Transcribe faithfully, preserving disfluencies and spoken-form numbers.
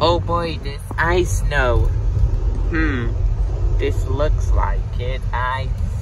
Oh boy, this ice snow. Hmm, this looks like it. I